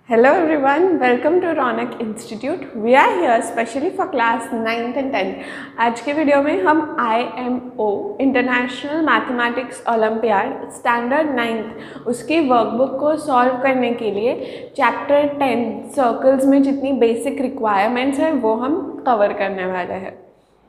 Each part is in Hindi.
Hello everyone, welcome to Ronak Institute. We are here specially for class 9th and 10th. आज के वीडियो में हम IMO international mathematics olympiad standard 9th उसकी वर्कबुक को सॉल्व करने के लिए चैप्टर 10 सर्कल्स में जितनी बेसिक रिक्वायरमेंट्स हैं वो हम कवर करने वाले हैं.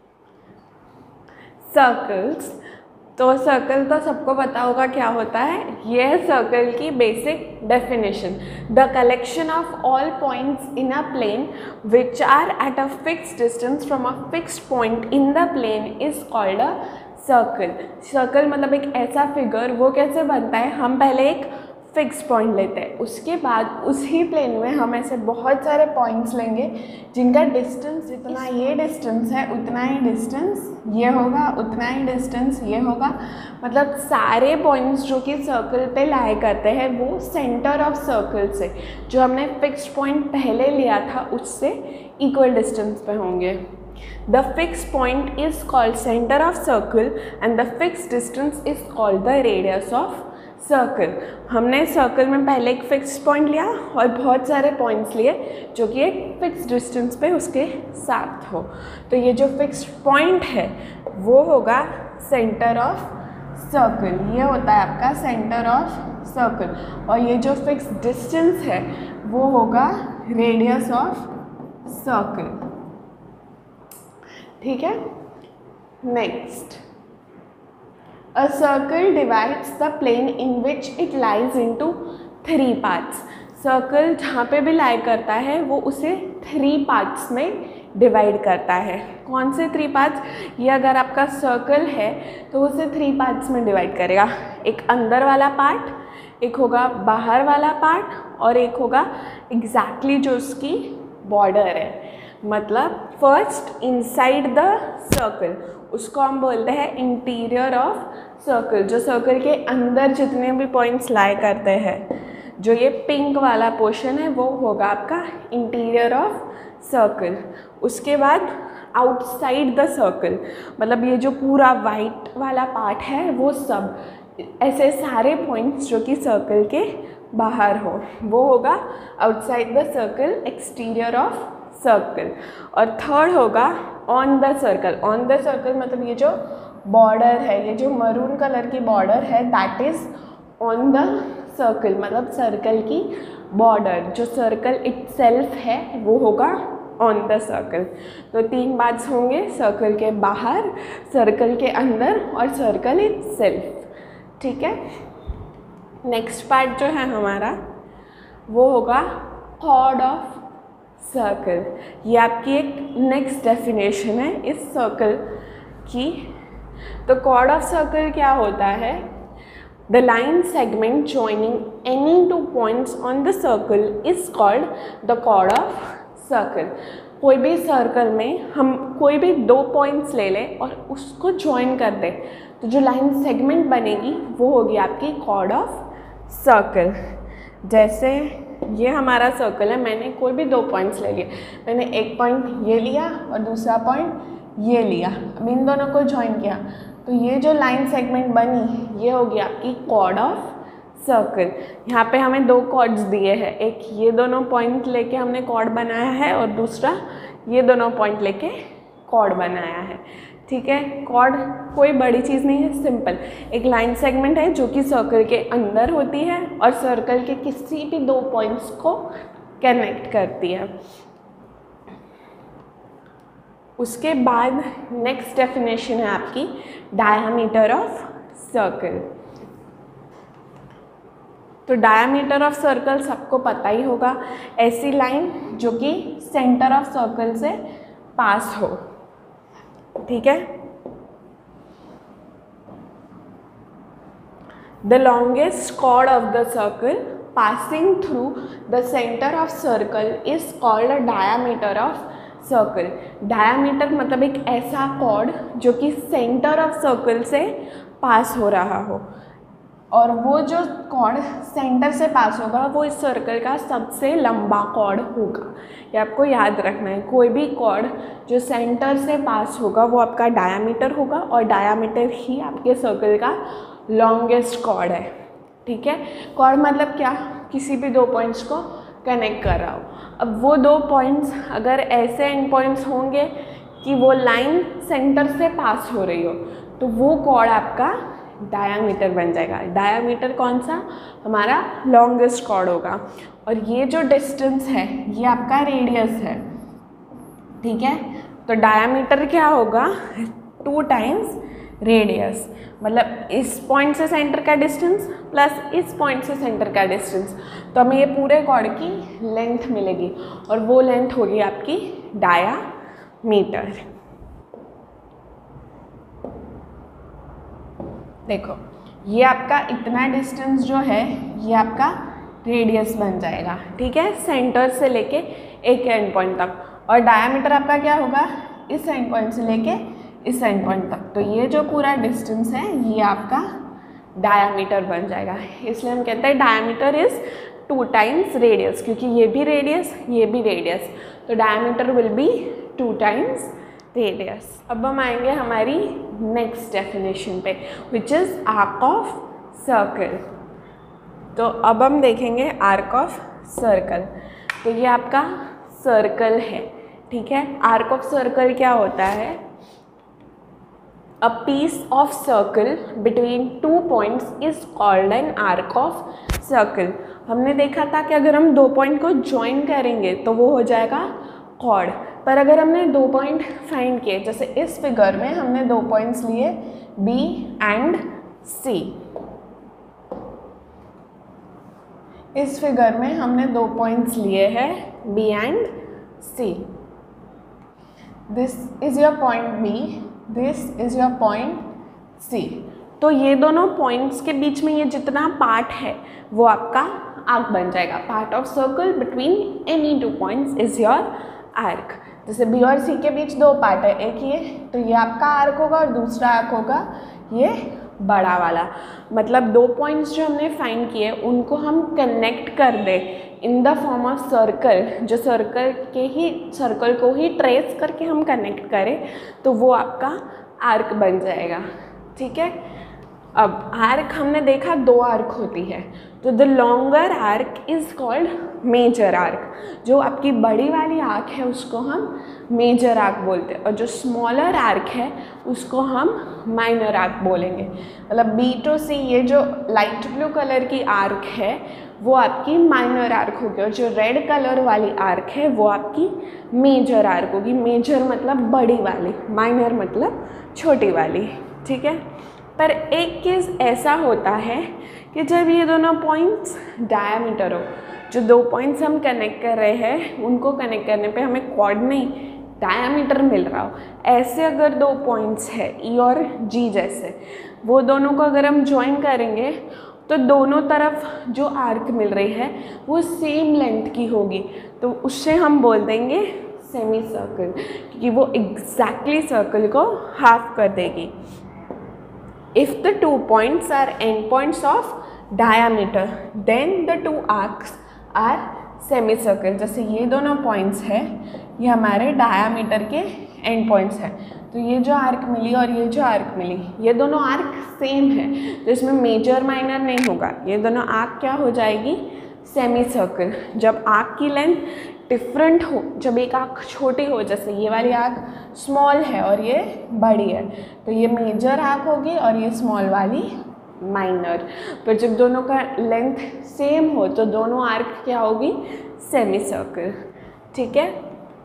सर्कल्स, तो सर्कल तो सबको पता होगा क्या होता है. ये है सर्कल की basic definition. The collection of all points in a plane which are at a fixed distance from a fixed point in the plane is called a circle. Circle मतलब एक ऐसा फिगर. वो कैसे बनता है, हम पहले एक फिक्स पॉइंट लेते हैं, उसके बाद उसी प्लेन में हम ऐसे बहुत सारे पॉइंट्स लेंगे जिनका डिस्टेंस जितना ये डिस्टेंस है उतना ही डिस्टेंस ये होगा, उतना ही डिस्टेंस ये होगा. मतलब सारे पॉइंट्स जो कि सर्कल पे लाए करते हैं वो सेंटर ऑफ सर्कल से जो हमने फिक्स्ड पॉइंट पहले लिया था उससे इक्वल डिस्टेंस पे होंगे. The fixed point is called center of circle and the fixed distance is called the radius of circle. हमने सर्कल में पहले एक फिक्स पॉइंट लिया और बहुत सारे पॉइंट्स लिए जो कि एक फिक्स डिस्टेंस पे उसके साथ हो. तो ये जो फिक्स पॉइंट है वो होगा सेंटर ऑफ सर्कल. ये होता है आपका सेंटर ऑफ सर्कल. और ये जो फिक्स डिस्टेंस है वो होगा रेडियस ऑफ सर्कल. ठीक है. Next, a circle divides the plane in which it lies into 3 parts. Circle जहाँ पे भी लाई करता है वो उसे 3 पार्ट्स में डिवाइड करता है. कौन से 3 पार्ट्स? ये अगर आपका सर्कल है तो उसे 3 पार्ट्स में डिवाइड करेगा. एक अंदर वाला पार्ट, एक होगा बाहर वाला पार्ट और एक होगा एग्जैक्टली जो उसकी बॉर्डर है. मतलब फर्स्ट इनसाइड द सर्कल, उसको हम बोलते हैं इंटीरियर ऑफ सर्कल. जो सर्कल के अंदर जितने भी पॉइंट्स लाई करते हैं, जो ये पिंक वाला पोर्शन है वो होगा आपका इंटीरियर ऑफ सर्कल. उसके बाद आउटसाइड द सर्कल, मतलब ये जो पूरा वाइट वाला पार्ट है वो सब ऐसे सारे पॉइंट्स जो कि सर्कल के बाहर हो वो होगा outside the circle, exterior of circle. और थर्ड होगा on the circle. On the circle मतलब ये जो बॉर्डर है, ये जो मरून कलर की बॉर्डर है that is on the circle. मतलब सर्कल की बॉर्डर जो सर्कल इटसेल्फ है वो होगा ऑन द सर्कल. तो 3 पार्ट्स होंगे, सर्कल के बाहर, सर्कल के अंदर और सर्कल इटसेल्फ. ठीक है. नेक्स्ट पार्ट जो है हमारा वो होगा कॉर्ड ऑफ सर्कल. ये आपकी एक नेक्स्ट डेफिनेशन है इस सर्कल की. तो कॉर्ड ऑफ सर्कल क्या होता है? The line segment joining any 2 points on the circle is called the chord of circle. कोई भी सर्कल में हम कोई भी 2 पॉइंट्स ले लें और उसको ज्वाइन कर दें तो जो लाइन सेगमेंट बनेगी वो होगी आपकी कॉर्ड ऑफ सर्कल. जैसे ये हमारा सर्कल है, मैंने कोई भी 2 पॉइंट्स ले लिए. मैंने एक पॉइंट ये लिया और दूसरा पॉइंट ये लिया. अब इन दोनों को ज्वाइन किया तो ये जो लाइन सेगमेंट बनी ये होगी आपकी कॉर्ड ऑफ सर्कल. यहाँ पे हमें 2 कॉर्ड्स दिए हैं. एक ये दोनों पॉइंट लेके हमने कॉर्ड बनाया है और दूसरा ये दोनों पॉइंट लेके कॉर्ड बनाया है. ठीक है. कॉर्ड कोई बड़ी चीज़ नहीं है, सिंपल एक लाइन सेगमेंट है जो कि सर्कल के अंदर होती है और सर्कल के किसी भी 2 पॉइंट्स को कनेक्ट करती है. उसके बाद नेक्स्ट डेफिनेशन है आपकी डायामीटर ऑफ सर्कल. तो डायामीटर ऑफ सर्कल सबको पता ही होगा, ऐसी लाइन जो कि सेंटर ऑफ सर्कल से पास हो. ठीक है. The longest chord of the circle passing through the centre of circle is called diameter of circle. Diameter मतलब एक ऐसा कॉर्ड जो कि सेंटर ऑफ सर्कल से पास हो रहा हो और वो जो कॉर्ड सेंटर से पास होगा वो इस सर्कल का सबसे लंबा कॉर्ड होगा. ये आपको याद रखना है. कोई भी कॉर्ड जो सेंटर से पास होगा वो आपका डायामीटर होगा और डायामीटर ही आपके सर्कल का लॉन्गेस्ट कॉर्ड है. ठीक है. कॉर्ड मतलब क्या? किसी भी 2 पॉइंट्स को कनेक्ट कर रहा हो। अब वो दो पॉइंट्स अगर ऐसे एंड पॉइंट्स होंगे कि वो लाइन सेंटर से पास हो रही हो, तो वो कॉर्ड आपका डायामीटर बन जाएगा। डायामीटर कौन सा? हमारा लॉन्गेस्ट कॉर्ड होगा। और ये जो डिस्टेंस है ये आपका रेडियस है, ठीक है। तो डायामीटर क्या होगा? 2 टाइम्स रेडियस, मतलब इस पॉइंट से सेंटर का डिस्टेंस प्लस इस पॉइंट से सेंटर का डिस्टेंस, तो हमें ये पूरे कॉर्ड की लेंथ मिलेगी और वो लेंथ होगी आपकी डायामीटर। देखो ये आपका इतना डिस्टेंस जो है ये आपका रेडियस बन जाएगा, ठीक है, सेंटर से लेके एक एंड पॉइंट तक। और डायामीटर आपका क्या होगा? इस एंड पॉइंट से लेके इस एंड पॉइंट तक। तो ये जो पूरा डिस्टेंस है ये आपका डायामीटर बन जाएगा। इसलिए हम कहते हैं डायामीटर इज़ 2 टाइम्स रेडियस, क्योंकि ये भी रेडियस ये भी रेडियस, तो diameter will be 2 times radius. अब हम आएंगे हमारी नेक्स्ट डेफिनेशन पे, which is arc of circle. तो अब हम देखेंगे आर्क ऑफ सर्कल। तो ये आपका सर्कल है, ठीक है। आर्क ऑफ सर्कल क्या होता है? A piece of circle between 2 points is called an arc of circle. हमने देखा था कि अगर हम 2 पॉइंट को ज्वाइन करेंगे तो वो हो जाएगा कॉर्ड। पर अगर हमने 2 पॉइंट फाइंड किए, जैसे इस फिगर में हमने 2 पॉइंट्स लिए B एंड C, इस फिगर में हमने 2 पॉइंट्स लिए हैं B and C। This is your point B, this is your point C। तो ये दोनों पॉइंट्स के बीच में ये जितना पार्ट है वो आपका आर्क बन जाएगा। Part of circle between any 2 points is your arc. जैसे B और C के बीच 2 पार्ट है, एक ये, तो ये आपका आर्क होगा और दूसरा आर्क होगा ये बड़ा वाला। मतलब 2 पॉइंट्स जो हमने फाइंड किए उनको हम कनेक्ट कर दें in the form of circle, जो सर्कल को ही ट्रेस करके हम कनेक्ट करें, तो वो आपका आर्क बन जाएगा, ठीक है। अब आर्क हमने देखा 2 आर्क होती है, तो the longer arc is called major arc. जो आपकी बड़ी वाली आर्क है उसको हम मेजर आर्क बोलते हैं, और जो स्मॉलर आर्क है उसको हम माइनर आर्क बोलेंगे। मतलब B to C ये जो लाइट ब्लू कलर की आर्क है वो आपकी माइनर आर्क होगी, और जो रेड कलर वाली आर्क है वो आपकी मेजर आर्क होगी। मेजर मतलब बड़ी वाली, माइनर मतलब छोटी वाली, ठीक है। पर एक केस ऐसा होता है कि जब ये दोनों पॉइंट्स डायामीटर हो, जो 2 पॉइंट्स हम कनेक्ट कर रहे हैं उनको कनेक्ट करने पे हमें क्वाड नहीं डायामीटर मिल रहा हो, ऐसे अगर 2 पॉइंट्स है E और G जैसे, वो दोनों को अगर हम ज्वाइन करेंगे तो दोनों तरफ जो आर्क मिल रही है वो सेम लेंथ की होगी, तो उससे हम बोल देंगे सेमी सर्कल, क्योंकि वो एग्जैक्टली सर्कल को हाफ कर देगी। If the 2 points are endpoints of diameter, then the 2 arcs are semicircle। जैसे ये दोनों पॉइंट्स हैं ये हमारे डायामीटर के एंड पॉइंट्स हैं, तो ये जो आर्क मिली और ये जो आर्क मिली ये दोनों आर्क सेम है, तो इसमें मेजर माइनर नहीं होगा, ये दोनों आर्क क्या हो जाएगी? Semi circle. जब आर्क की लेंथ डिफरेंट हो, जब एक आर्क छोटी हो, जैसे ये वाली आर्क स्मॉल है और ये बड़ी है, तो ये मेजर आर्क होगी और ये स्मॉल वाली माइनर। पर जब दोनों का लेंथ सेम हो तो दोनों आर्क क्या होगी? सेमी सर्कल, ठीक है।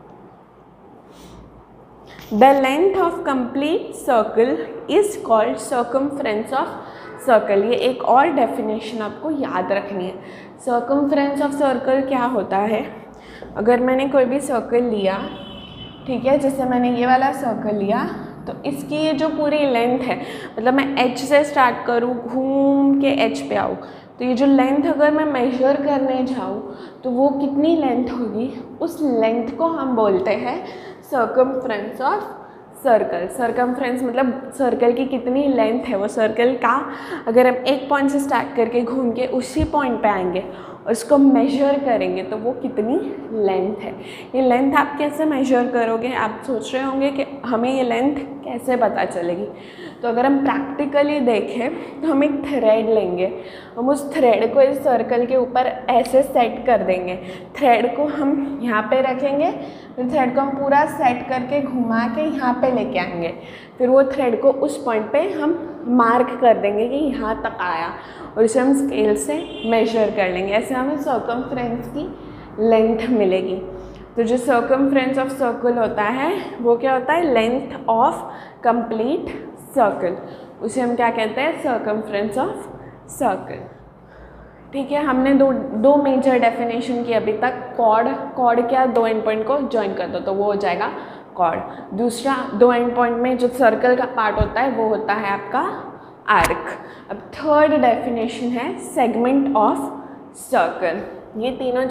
The length of complete circle is called circumference of circle. ये एक और डेफिनेशन आपको याद रखनी है। सर्कमफ्रेंस ऑफ सर्कल क्या होता है? अगर मैंने कोई भी सर्कल लिया, ठीक है, जैसे मैंने ये वाला सर्कल लिया, तो इसकी ये जो पूरी लेंथ है, मतलब मैं H से स्टार्ट करूँ, घूम के H पे आऊँ, तो ये जो लेंथ अगर मैं मेजर करने जाऊँ तो वो कितनी लेंथ होगी? उस लेंथ को हम बोलते हैं सर्कमफ्रेंस ऑफ सर्कल। सर्कमफ्रेंस मतलब सर्कल की कितनी लेंथ है, वो सर्कल का अगर हम एक पॉइंट से स्टार्ट करके घूम के उसी पॉइंट पे आएंगे और उसको मेजर करेंगे तो वो कितनी लेंथ है। ये लेंथ आप कैसे मेजर करोगे? आप सोच रहे होंगे कि हमें ये लेंथ कैसे पता चलेगी। तो अगर हम प्रैक्टिकली देखें तो हम एक थ्रेड लेंगे, हम उस थ्रेड को इस सर्कल के ऊपर ऐसे सेट कर देंगे। थ्रेड को हम यहाँ पे रखेंगे, फिर थ्रेड को हम पूरा सेट करके घुमा के यहाँ पे लेके आएंगे, फिर वो थ्रेड को उस पॉइंट पे हम मार्क कर देंगे कि यहाँ तक आया, और इसे हम स्केल से मेजर कर लेंगे। ऐसे हमें सर्कमफ्रेंस की लेंथ मिलेगी। तो जो सर्कमफ्रेंस ऑफ सर्कल होता है वो क्या होता है, लेंथ ऑफ कंप्लीट सर्कल, उसे हम क्या कहते हैं, सर्कमफ्रेंस ऑफ सर्कल। ठीक है, हमने दो मेजर डेफिनेशन की अभी तक। कॉर्ड क्या, दो एंड पॉइंट को ज्वाइन कर दो तो वो हो जाएगा कॉर्ड। दूसरा, दो एंड पॉइंट में जो सर्कल का पार्ट होता है वो होता है आपका आर्क। अब थर्ड डेफिनेशन है सेगमेंट ऑफ सर्कल। ये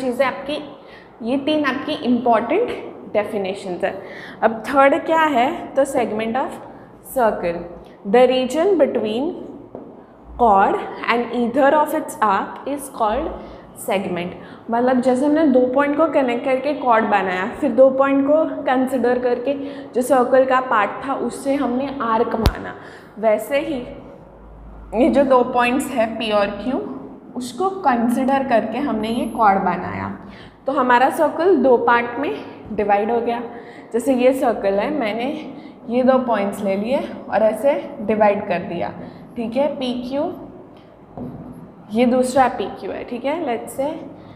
तीन आपकी इम्पॉर्टेंट डेफिनेशंस है। अब थर्ड क्या है, तो segment of circle, the region between chord and either of its arc is called segment. मतलब जैसे हमने दो पॉइंट को कनेक्ट करके कॉर्ड बनाया, फिर दो पॉइंट को कंसिडर करके जो सर्कल का पार्ट था उससे हमने आर्क माना, वैसे ही ये जो दो पॉइंट्स है P और Q, उसको कंसिडर करके हमने ये कॉर्ड बनाया। तो हमारा सर्कल दो पार्ट में डिवाइड हो गया। जैसे ये सर्कल है, मैंने ये दो पॉइंट्स ले लिए और ऐसे डिवाइड कर दिया। ठीक है, PQ, ये दूसरा PQ है। ठीक है, लेट्स से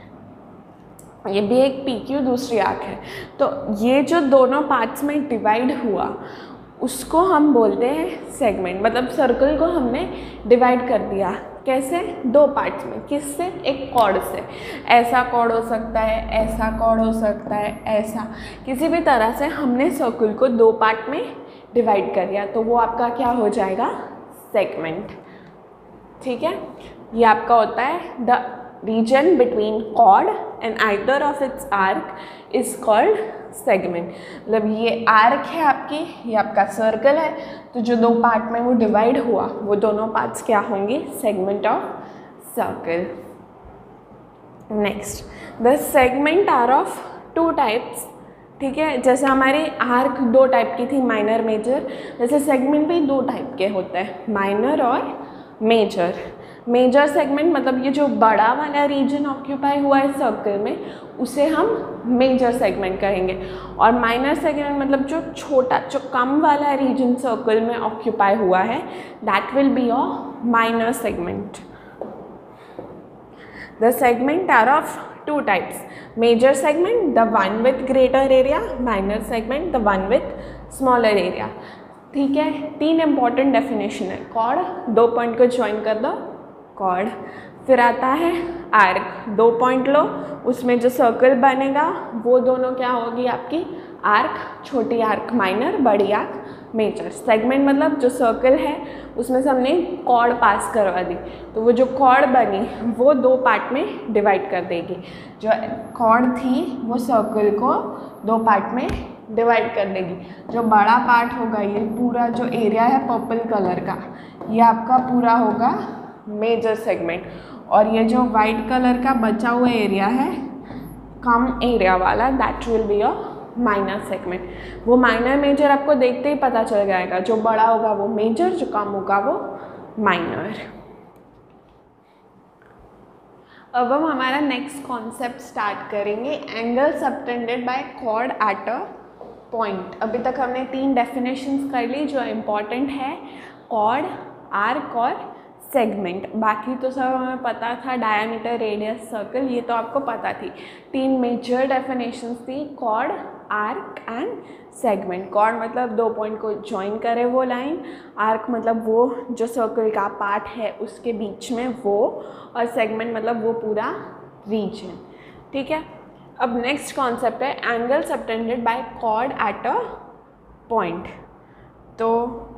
ये भी एक PQ, दूसरी आर्क है। तो ये जो दोनों पार्ट्स में डिवाइड हुआ उसको हम बोलते हैं सेगमेंट। मतलब सर्कल को हमने डिवाइड कर दिया, कैसे, दो पार्ट्स में। किससे, एक कॉर्ड से। ऐसा कॉर्ड हो सकता है, ऐसा कॉर्ड हो सकता है, ऐसा, किसी भी तरह से हमने सर्कल को दो पार्ट में डिवाइड कर दिया, तो वो आपका क्या हो जाएगा, सेगमेंट। ठीक है, ये आपका होता है the region between chord and either of its arc is called segment. मतलब ये आर्क है आपकी, ये आपका सर्कल है, तो जो दो पार्ट में वो डिवाइड हुआ वो दोनों पार्ट्स क्या होंगे, segment of circle. Next, the segment are of two types. ठीक है, जैसे हमारी आर्क दो टाइप की थी, माइनर मेजर, जैसे सेगमेंट भी दो टाइप के होते हैं, माइनर और मेजर। मेजर सेगमेंट मतलब ये जो बड़ा वाला रीजन ऑक्यूपाई हुआ है सर्कल में, उसे हम मेजर सेगमेंट कहेंगे। और माइनर सेगमेंट मतलब जो छोटा, जो कम वाला रीजन सर्कल में ऑक्यूपाई हुआ है, that will be your minor segment. The segment are of two types, major segment the one with greater area, minor segment the one with smaller area. ठीक है, तीन इंपॉर्टेंट डेफिनेशन है। कॉर्ड, दो पॉइंट को ज्वाइन कर दो, कॉर्ड। फिर आता है आर्क, दो पॉइंट लो, उसमें जो सर्कल बनेगा वो दोनों क्या होगी आपकी, आर्क, छोटी आर्क माइनर, बड़ी आर्क मेजर। सेगमेंट मतलब जो सर्कल है उसमें से हमने कॉर्ड पास करवा दी, तो वो जो कॉर्ड बनी वो दो पार्ट में डिवाइड कर देगी। जो कॉर्ड थी वो सर्कल को दो पार्ट में डिवाइड कर देगी। जो बड़ा पार्ट होगा, ये पूरा जो एरिया है पर्पल कलर का, ये आपका पूरा होगा मेजर सेगमेंट। और ये जो वाइट कलर का बचा हुआ एरिया है, कम एरिया वाला, that will be your minor segment. वो माइनर मेजर आपको देखते ही पता चल जाएगा, जो बड़ा होगा वो मेजर, जो कम होगा वो माइनर। अब हम हमारा नेक्स्ट कॉन्सेप्ट स्टार्ट करेंगे, angle subtended by chord at a point. अभी तक हमने तीन डेफिनेशंस कर ली जो इम्पॉर्टेंट है, कॉर्ड, आर्क और सेगमेंट। बाकी तो सब हमें पता था, डायमीटर, रेडियस, सर्कल, ये तो आपको पता थी। तीन मेजर डेफिनेशंस थी, chord, arc and segment. Chord मतलब दो पॉइंट को ज्वाइन करे वो लाइन, आर्क मतलब वो जो सर्कल का पार्ट है उसके बीच में वो, और सेगमेंट मतलब वो पूरा रीजन। ठीक है, अब नेक्स्ट कॉन्सेप्ट है angle subtended by chord at a point. तो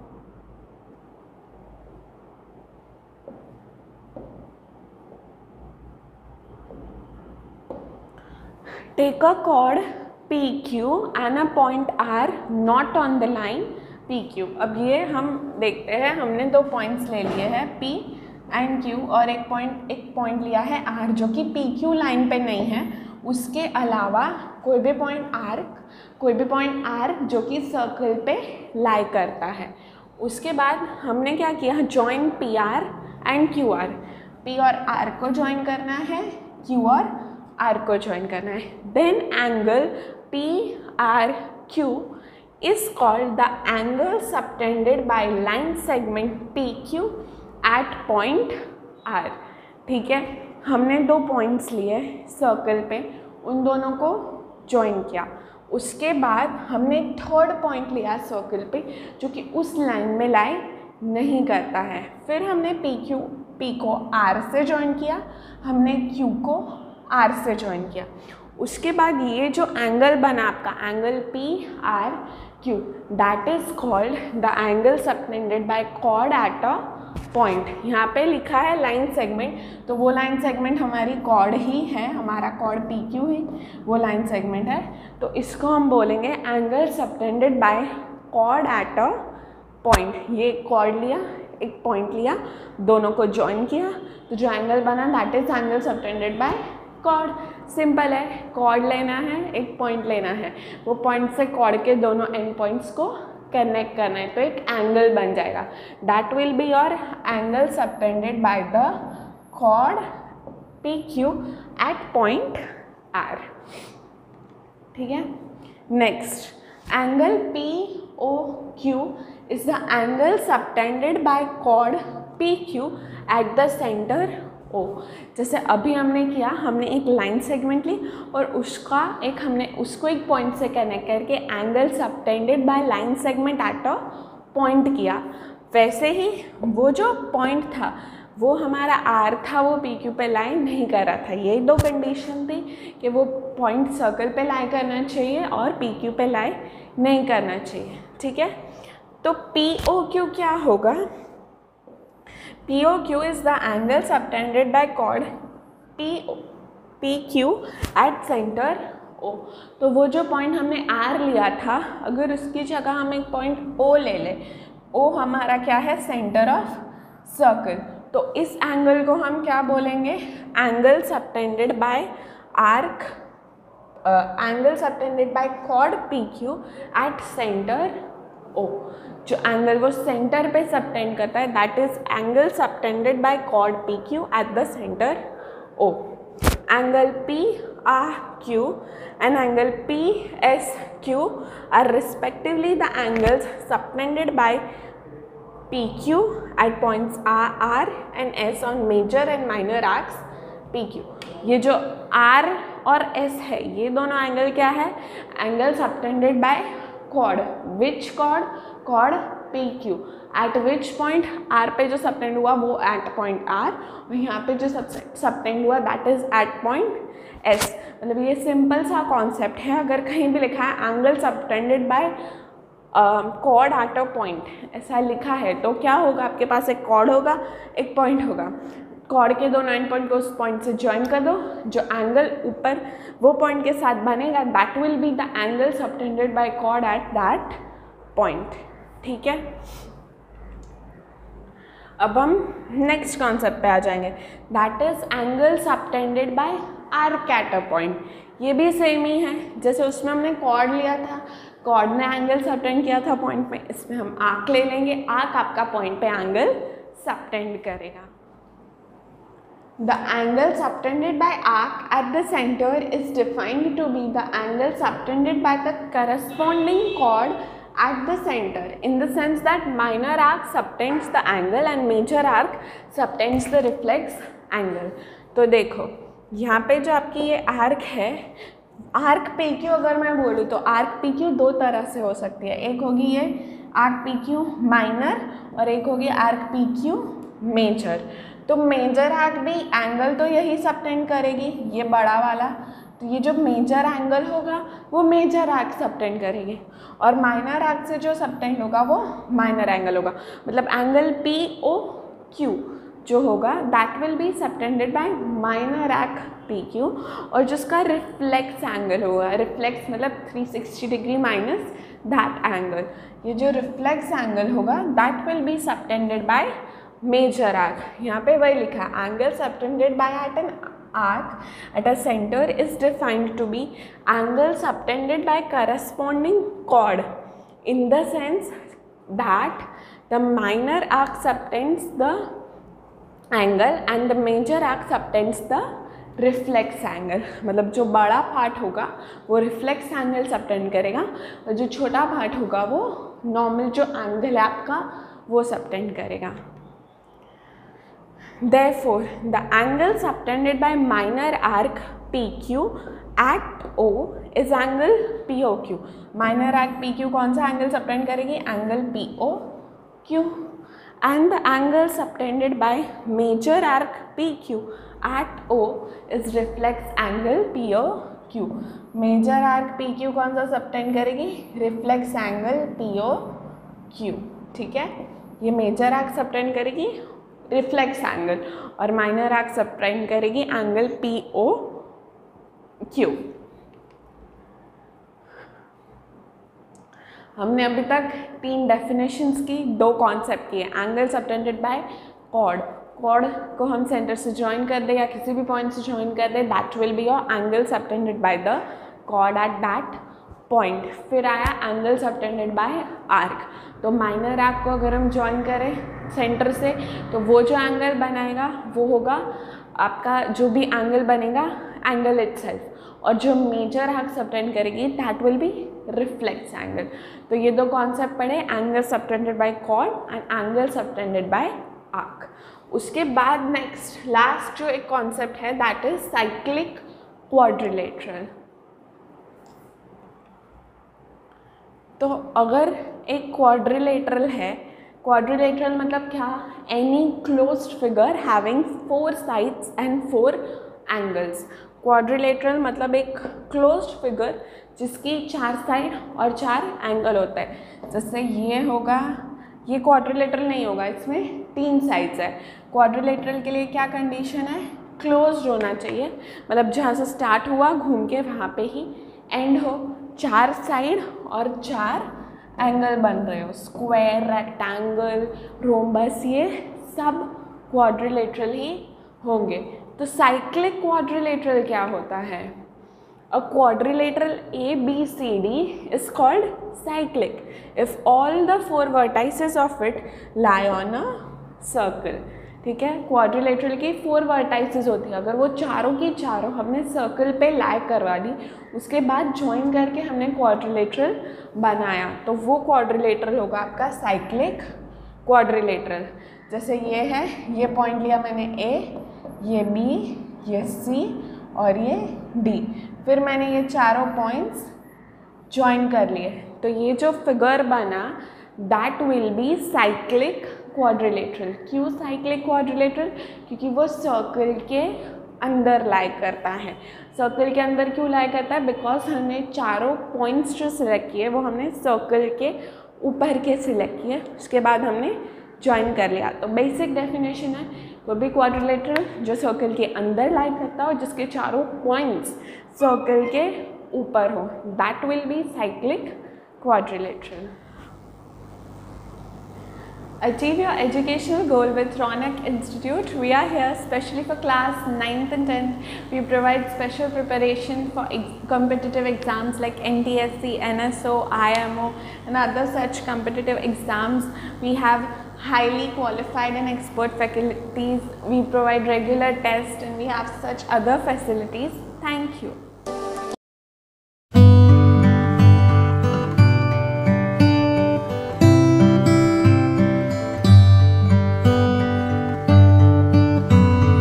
take a chord PQ and a point R not on the line PQ। अब ये हम देखते हैं, हमने दो पॉइंट्स ले लिए हैं P एंड Q, और एक पॉइंट लिया है R जो कि PQ लाइन पे नहीं है। उसके अलावा कोई भी पॉइंट R जो कि सर्कल पे लाई करता है, उसके बाद हमने क्या किया, join P R and Q R, P और आर को ज्वाइन करना है, क्यू और आर को ज्वाइन करना है. Then angle P R Q is called the angle subtended by line segment PQ at point R. ठीक है, हमने 2 पॉइंट्स लिए सर्कल पे, उन दोनों को ज्वाइन किया. उसके बाद हमने 3rd पॉइंट लिया सर्कल पे जो कि उस लाइन में लाई नहीं करता है. फिर हमने P को R से ज्वाइन किया, हमने Q को R से ज्वाइन किया. उसके बाद ये जो एंगल बना आपका angle P R Q, that is called the angle subtended by chord at a point. यहाँ पे लिखा है लाइन सेगमेंट, तो वो लाइन सेगमेंट हमारी कॉर्ड ही है, हमारा कॉर्ड पी क्यू ही वो लाइन सेगमेंट है. तो इसको हम बोलेंगे angle subtended by chord at a point. ये कॉर्ड लिया, एक पॉइंट लिया, दोनों को ज्वाइन किया, तो जो एंगल बना that is angle subtended by chord. Simple है, कॉर्ड लेना है, एक पॉइंट लेना है, वो पॉइंट से कॉर्ड के दोनों एंड पॉइंट्स को कनेक्ट करना है, तो एक एंगल बन जाएगा. That will be your angle subtended by the chord P Q at point R. ठीक है. Next, angle P O Q is the angle subtended by chord P Q at the centre O. जैसे अभी हमने किया, हमने एक लाइन सेगमेंट ली और हमने उसको एक पॉइंट से कनेक्ट करके angle subtended by line segment at a point किया. वैसे ही वो जो पॉइंट था वो हमारा आर था, वो पी क्यू पे लाई नहीं कर रहा था. यही 2 कंडीशन थी कि वो पॉइंट सर्कल पे लाई करना चाहिए और पी क्यू पे लाई नहीं करना चाहिए. ठीक है. तो पी ओ क्यू क्या होगा, POQ is the angle subtended by chord PQ at center O. तो वो जो पॉइंट हमने R लिया था, अगर उसकी जगह हम एक पॉइंट O ले लें, O हमारा क्या है, सेंटर ऑफ सर्कल, तो इस एंगल को हम क्या बोलेंगे, angle subtended by arc, angle subtended by chord PQ at centre O. जो एंगल वो सेंटर पे सबटेंड करता है that is angle subtended by chord P Q at the centre O. Angle P R Q and angle P S Q are respectively the angles subtended by P Q at points R and S on major and minor arcs P Q. ये जो आर और एस है, ये दोनों एंगल क्या है, angle subtended by chord. Which chord, chord P Q. At which point, R पे जो सबटेंड हुआ वो एट पॉइंट आर, और यहाँ पे जो सबटेंड हुआ that is at point S. मतलब ये सिंपल सा कॉन्सेप्ट है. अगर कहीं भी लिखा है angle subtended by chord at a point, ऐसा लिखा है, तो क्या होगा, आपके पास एक कॉर्ड होगा, एक पॉइंट होगा, कॉर्ड के दोनों एंड पॉइंट को उस पॉइंट से ज्वाइन कर दो, जो एंगल ऊपर वो पॉइंट के साथ बनेगा that will be the angle subtended by chord at that point. ठीक है. अब हम नेक्स्ट कॉन्सेप्ट पे आ जाएंगे, that is angle subtended by arc at a point. ये भी सेम ही है, जैसे उसमें हमने कॉर्ड लिया था, कॉर्ड ने एंगल सबटेंड किया था पॉइंट पे, इसमें हम आर्क ले लेंगे, आर्क आपका पॉइंट पे एंगल सबटेंड करेगा. The angle subtended by arc at the center is defined to be the angle subtended by the corresponding chord at the center, in the sense that minor arc subtends the angle and major arc subtends the reflex angle. तो देखो यहाँ पे जो आपकी ये आर्क है, आर्क पी क्यू अगर मैं बोलूँ तो आर्क पी क्यू 2 तरह से हो सकती है. एक होगी ये आर्क पी क्यू माइनर और एक होगी आर्क पी क्यू मेजर. तो मेजर आर्क भी एंगल तो यही सबटेंड करेगी, ये बड़ा वाला, तो ये जो मेजर एंगल होगा वो मेजर आर्क सबटेंड करेगी, और माइनर आर्क से जो सबटेंड होगा वो माइनर एंगल होगा. मतलब एंगल पी ओ क्यू जो होगा that will be subtended by minor arc P Q, और जिसका रिफ्लेक्स एंगल होगा, रिफ्लेक्स मतलब 360 डिग्री माइनस दैट एंगल, ये जो रिफ्लेक्स एंगल होगा that will be subtended by major arc. यहाँ पे वही लिखा, angle subtended by at an arc at a center is defined to be angle subtended by corresponding chord, in the sense that the minor arc subtends the angle and the major arc subtends the reflex angle. मतलब जो बड़ा पार्ट होगा वो रिफ्लेक्स एंगल सबटेंड करेगा और जो छोटा पार्ट होगा वो नॉर्मल जो एंगल है आपका वो सबटेंड करेगा. Therefore, the angle subtended by minor arc PQ at O is angle POQ. Minor arc PQ कौन सा एंगल सबटेंड करेगी? Angle POQ. And the angle subtended by major arc PQ at O is reflex angle POQ. Major arc PQ कौन सा सबटेंड करेगी? reflex angle POQ. ठीक है, ये मेजर आर्क सबटेंड करेगी रिफ्लेक्स एंगल और माइनर आर्क सबटेंड करेगी एंगल POQ. हमने अभी तक 3 डेफिनेशंस की, 2 कॉन्सेप्ट किए. Angle subtended by chord. Chord को हम सेंटर से ज्वाइन कर दे या किसी भी पॉइंट से ज्वाइन कर दे, that will be your angle subtended by the chord at that point. फिर आया एंगल सबटेंडेड बाय आर्क. तो माइनर आर्क को अगर हम ज्वाइन करें सेंटर से तो वो जो एंगल बनाएगा वो होगा आपका, जो भी एंगल बनेगा एंगल इटसेल्फ, और जो मेजर आर्क सबटेंड करेगी that will be reflex angle. तो ये 2 कॉन्सेप्ट पढ़े, angle subtended by chord and angle subtended by arc. उसके बाद नेक्स्ट लास्ट जो एक कॉन्सेप्ट है दैट इज साइक्लिक क्वाड्रिलेटरल. तो अगर एक क्वाड्रिलेटरल है, क्वाड्रिलेटरल मतलब क्या? Any closed figure having 4 sides and 4 angles. Quadrilateral मतलब एक क्लोज्ड फिगर जिसकी 4 साइड और 4 एंगल होता है. जैसे ये होगा, ये क्वाड्रिलेटरल नहीं होगा, इसमें 3 साइड्स है. क्वाड्रिलेटरल के लिए क्या कंडीशन है? क्लोज्ड होना चाहिए, मतलब जहाँ से स्टार्ट हुआ घूम के वहाँ पे ही एंड हो. 4 साइड और 4 एंगल बन रहे हो, स्क्वायर, रेक्टेंगल, रोम्बस, ये सब क्वाड्रिलेटरल ही होंगे. तो साइक्लिक क्वाड्रिलेटरल क्या होता है? A quadrilateral ABCD is called cyclic if all the 4 vertices of it lie on a circle. ठीक है, क्वाड्रिलेटरल की 4 वर्टाइसेस होती है. अगर वो चारों की चारों हमने सर्कल पे लाई करवा दी, उसके बाद ज्वाइन करके हमने क्वाड्रिलेटरल बनाया, तो वो क्वाड्रिलेटरल होगा आपका साइक्लिक क्वाड्रिलेटरल. जैसे ये है, ये पॉइंट लिया मैंने A, ये B, ये C और ये D. फिर मैंने ये चारों पॉइंट्स ज्वाइन कर लिए, तो ये जो फिगर बना that will be cyclic quadrilateral. क्यों साइक्लिक क्वाड्रिलेटरल? क्योंकि वो सर्कल के अंदर लाई करता है. सर्कल के अंदर क्यों लाई करता है? बिकॉज हमने चारों पॉइंट्स जो सिलेक्ट किए वो हमने सर्कल के ऊपर के सिलेक्ट किए, उसके बाद हमने ज्वाइन कर लिया. तो बेसिक डेफिनेशन है, वो भी क्वाड्रिलेटरल जो सर्कल के अंदर लाई करता हो, जिसके चारों पॉइंट्स सर्कल के ऊपर हो, that will be cyclic quadrilateral. Achieve your educational goal with Ronak Institute. We are here specially for class 9th and 10th. We provide special preparation for competitive exams like NTSC, NSO, IMO and other such competitive exams. We have highly qualified and expert faculties. We provide regular tests and we have such other facilities. Thank you.